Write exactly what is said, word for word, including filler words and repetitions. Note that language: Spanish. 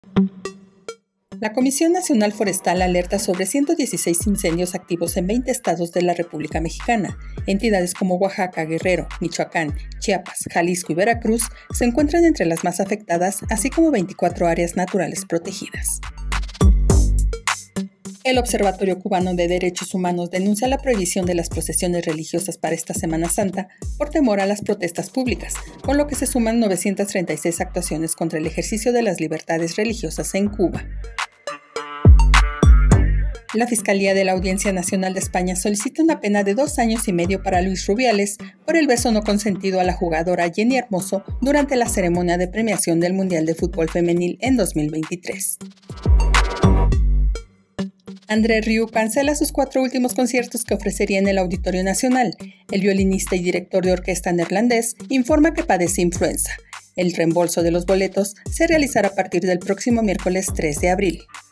La Comisión Nacional Forestal alerta sobre ciento dieciséis incendios activos en veinte estados de la República Mexicana. Entidades como Oaxaca, Guerrero, Michoacán, Chiapas, Jalisco y Veracruz se encuentran entre las más afectadas, así como veinticuatro áreas naturales protegidas. El Observatorio Cubano de Derechos Humanos denuncia la prohibición de las procesiones religiosas para esta Semana Santa por temor a las protestas públicas, con lo que se suman novecientas treinta y seis actuaciones contra el ejercicio de las libertades religiosas en Cuba. La Fiscalía de la Audiencia Nacional de España solicita una pena de dos años y medio para Luis Rubiales por el beso no consentido a la jugadora Jenny Hermoso durante la ceremonia de premiación del Mundial de Fútbol Femenil en dos mil veintitrés. André Rieu cancela sus cuatro últimos conciertos que ofrecería en el Auditorio Nacional. El violinista y director de orquesta neerlandés informa que padece influenza. El reembolso de los boletos se realizará a partir del próximo miércoles tres de abril.